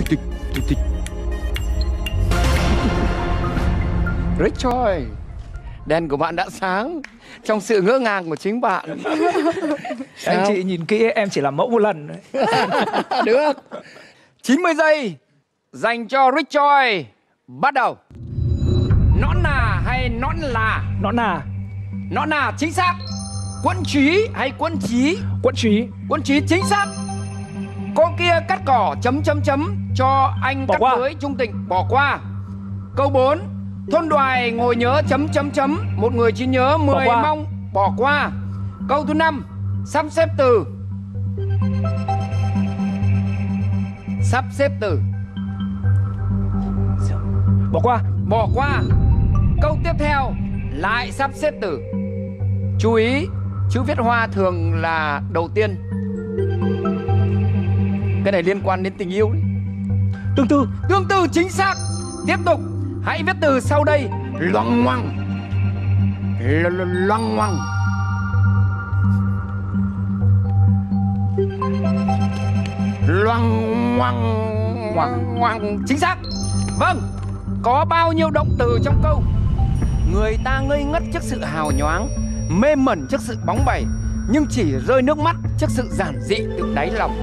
tịch. Richard, đèn của bạn đã sáng trong sự ngỡ ngàng của chính bạn. Anh chị nhìn kỹ, em chỉ làm mẫu một lần đấy. Được. 90 giây dành cho Richard. Bắt đầu. Nõn nà hay nõn là? Nõn nà. Nõn nà chính xác. Quân trí hay quân trí? Quân trí. Quân trí chính xác. Cô kia cắt cỏ chấm chấm chấm cho anh bỏ cắt qua. với trung tình. Bỏ qua. Câu 4. Thôn đoài ngồi nhớ chấm chấm chấm, một người chỉ nhớ 10 mong. Bỏ qua. Câu thứ 5. Sắp xếp từ. Sắp xếp từ. Bỏ qua. Bỏ qua. Câu tiếp theo lại sắp xếp từ. Chú ý, chữ viết hoa thường là đầu tiên. Cái này liên quan đến tình yêu đấy. Tương tư. Tương tư chính xác. Tiếp tục. Hãy viết từ sau đây. Loằng ngoằng. Loằng ngoằng. Loằng ngoằng ngoằng. Chính xác. Vâng. Có bao nhiêu động từ trong câu? Người ta ngây ngất trước sự hào nhoáng, mê mẩn trước sự bóng bẩy, nhưng chỉ rơi nước mắt trước sự giản dị từ đáy lòng.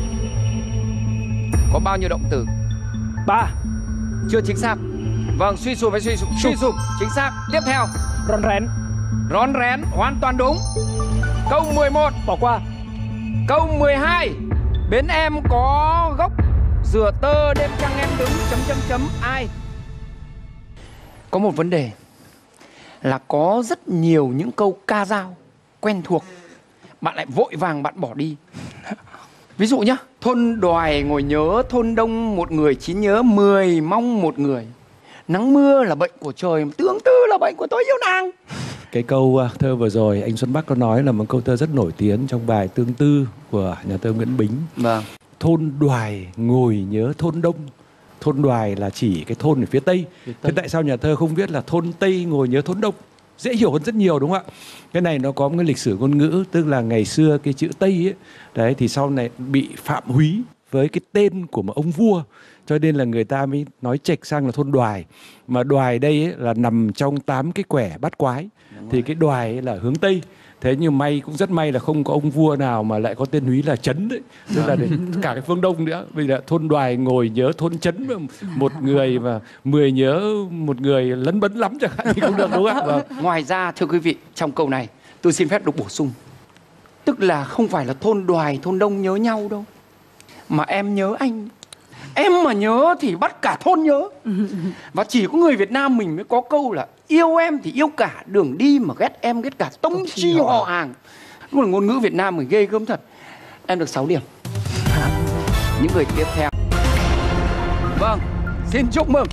Có bao nhiêu động từ? 3. Chưa chính xác. Vâng, suy sụp hay suy sụp? Suy sụp, chính xác. Tiếp theo. Rón rén. Rón rén, hoàn toàn đúng. Câu 11. Bỏ qua. Câu 12. Bên em có gốc dừa tơ, đêm trăng em đứng chấm chấm chấm ai? Có một vấn đề là có rất nhiều những câu ca dao quen thuộc, bạn lại vội vàng bạn bỏ đi. Ví dụ nhá, thôn đoài ngồi nhớ, thôn đông một người chín nhớ, 10 mong một người. Nắng mưa là bệnh của trời, tương tư là bệnh của tôi yêu nàng. Cái câu thơ vừa rồi anh Xuân Bắc có nói là một câu thơ rất nổi tiếng trong bài Tương Tư của nhà thơ Nguyễn Bính. Vâng. Thôn đoài ngồi nhớ thôn đông. Thôn đoài là chỉ cái thôn ở phía Tây. Thế tại sao nhà thơ không viết là thôn Tây ngồi nhớ thôn đông? Dễ hiểu hơn rất nhiều đúng không ạ? Cái này nó có một cái lịch sử ngôn ngữ, tức là ngày xưa cái chữ Tây ấy, đấy thì sau này bị phạm húy với cái tên của một ông vua, cho nên là người ta mới nói chệch sang là thôn đoài. Mà đoài đây ấy là nằm trong 8 cái quẻ bát quái, thì cái đoài ấy là hướng Tây. Thế nhưng may cũng rất may là không có ông vua nào mà lại có tên húy là Trấn đấy, tức là để cả cái phương Đông nữa. Vì là thôn đoài ngồi nhớ thôn Trấn, một người mà 10 nhớ một người lấn bấn lắm chẳng hạn thì không được đúng không ạ? Ngoài ra thưa quý vị, trong câu này tôi xin phép được bổ sung, tức là không phải là thôn đoài thôn đông nhớ nhau đâu, mà em nhớ anh. Em mà nhớ thì bắt cả thôn nhớ. Và chỉ có người Việt Nam mình mới có câu là yêu em thì yêu cả đường đi, mà ghét em ghét cả tông chi họ hàng. Đúng là ngôn ngữ Việt Nam mình ghê gớm thật. Em được 6 điểm. Những người tiếp theo. Vâng, xin chúc mừng.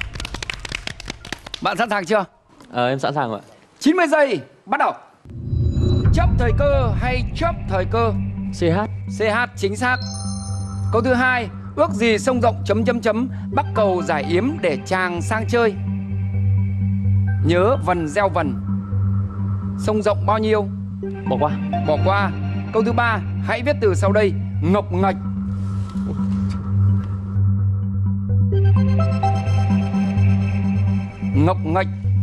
Bạn sẵn sàng chưa? Em sẵn sàng rồi. 90 giây, bắt đầu. Chấp thời cơ hay chấp thời cơ? CH. CH chính xác. Câu thứ 2. Ước gì sông rộng chấm chấm chấm, bắc cầu giải yếm để chàng sang chơi. Nhớ vần gieo vần. Sông rộng bao nhiêu? Bỏ qua. Bỏ qua. Câu thứ 3. Hãy viết từ sau đây. Ngọc ngạch. Ngọc ngạch.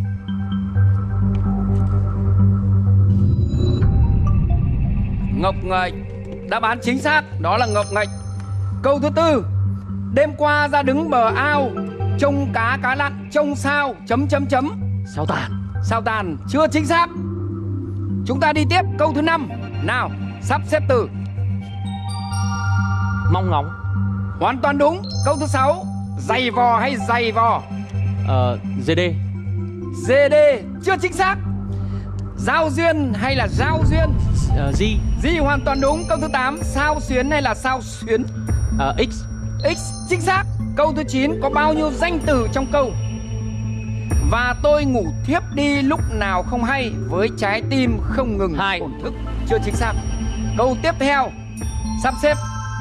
Ngọc ngạch. Đáp án chính xác, đó là ngọc ngạch. Câu thứ 4. Đêm qua ra đứng bờ ao, trông cá cá lặn, trông sao chấm chấm chấm. Sao tàn. Sao tàn, chưa chính xác. Chúng ta đi tiếp câu thứ 5. Nào, sắp xếp từ. Mong ngóng. Hoàn toàn đúng. Câu thứ 6. Giày vò hay giày vò? GD. GD, chưa chính xác. Giao duyên hay là giao duyên? G. G hoàn toàn đúng. Câu thứ 8. Sao xuyến hay là sao xuyến? X. X chính xác. Câu thứ 9. Có bao nhiêu danh từ trong câu? Và tôi ngủ thiếp đi lúc nào không hay, với trái tim không ngừng thổn thức. Chưa chính xác. Câu tiếp theo. Sắp xếp.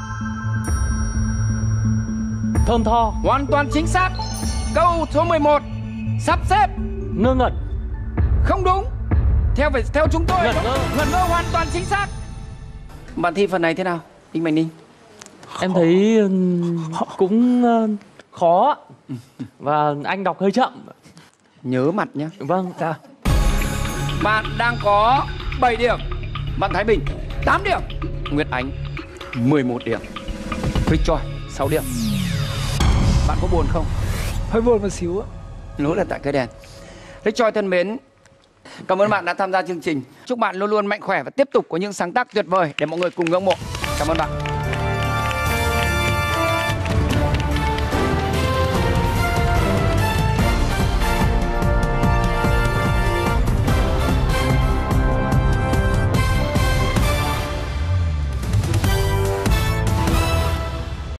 Thơm tho. Hoàn toàn chính xác. Câu số 11. Sắp xếp. Ngơ ngẩn. Không đúng. Theo chúng tôi. Ngẩn ngơ. Ngẩn ngơ hoàn toàn chính xác. Bạn thi phần này thế nào, Đinh Mạnh Ninh? Em thấy cũng khó. Và anh đọc hơi chậm. Nhớ mặt nhá. Vâng. Sao? Bạn đang có 7 điểm. Bạn Thái Bình 8 điểm. Nguyệt Ánh 11 điểm. Free Choi 6 điểm. Bạn có buồn không? Hơi buồn một xíu ạ. Lỗi là tại cái đèn. Free Choi thân mến, cảm ơn bạn đã tham gia chương trình. Chúc bạn luôn luôn mạnh khỏe và tiếp tục có những sáng tác tuyệt vời để mọi người cùng ngưỡng mộ. Cảm ơn bạn.